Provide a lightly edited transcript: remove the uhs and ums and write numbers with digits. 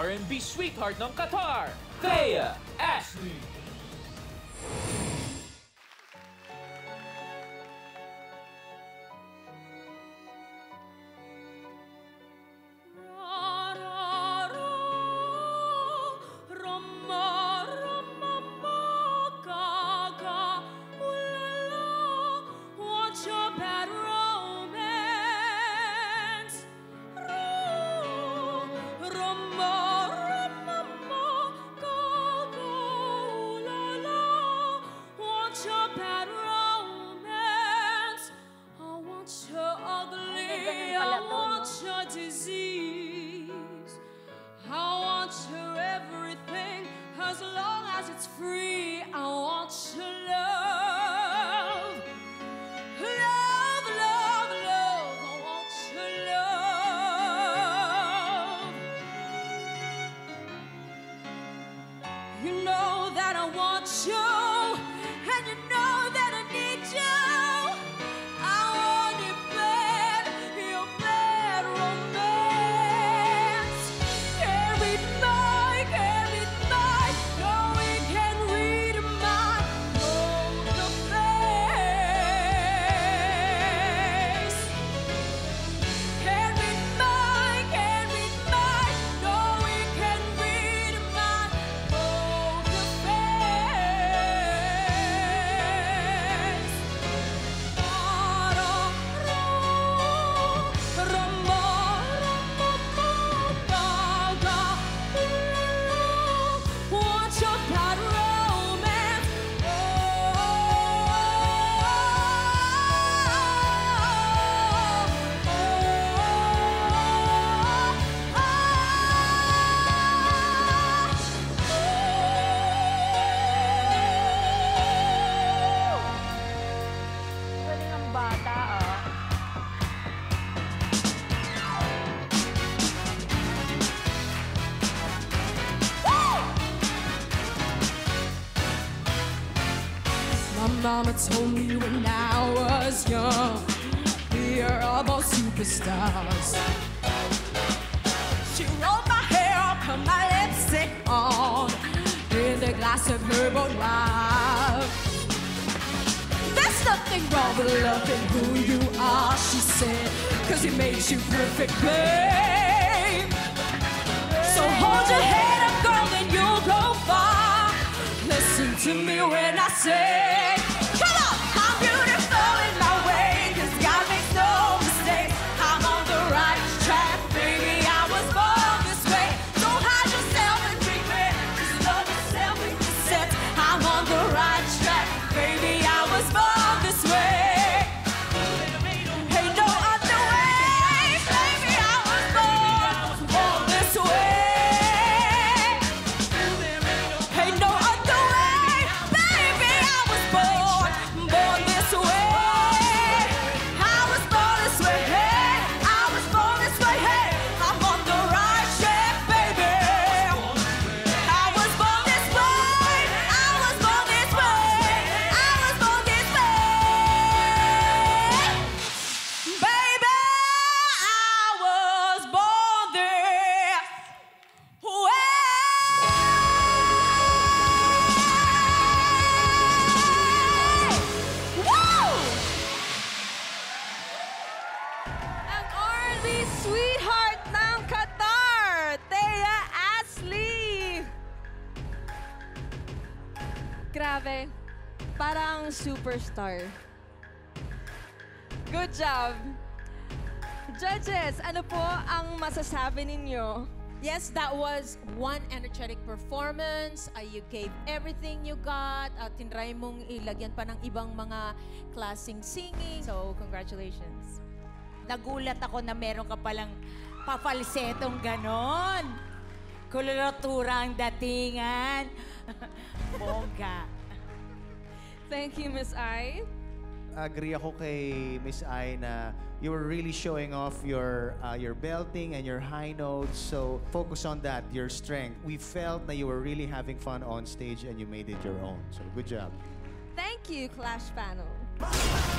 R&B sweetheart ng Qatar, Thea Astley. As long as it's free, I want your love. Love, love, love, I want your love. You know that I want you, and you know that I need you. I want it bad, your bad romance. Every night, every night. Mama told me when I was young, we are all both superstars. She rolled my hair, put my lipstick on, in a glass of herbal wine. There's nothing wrong with loving who you are, she said, 'cause it makes you perfect, babe. So hold your head up, girl, and you'll go far. Listen to me when I say, come on! I'm beautiful in my way, 'cause God makes no mistakes. I'm on the right track, baby, I was born this way. Don't hide yourself and dream it, 'cause love yourself and consent. I'm on the right track, baby, I was born this way. Ain't no other way, baby, I was born this way. Ain't no other way, baby, I was born this way. I was born this way, hey, I was born this way, hey. I'm on the right track, baby. I was born this way, I was born this way, I was born this way. Baby, I was born this way. Ang R&B sweetheart ng Qatar, Thea Astley. Grabe, parang superstar. Good job. Judges, ano po ang masasabi ninyo? Yes, that was one energetic performance. You gave everything you got. Tinry mong ilagyan pa ng ibang mga klaseng singing. So, congratulations. Nagulat ako na meron ka palang papalsetong ganon. Koloratura ang datingan. Bongga. Thank you, Miss I. Agree ako kay Miss I na you were really showing off your belting and your high notes. So focus on that, your strength. We felt that you were really having fun on stage and you made it your own. So good job. Thank you, Clash Panel.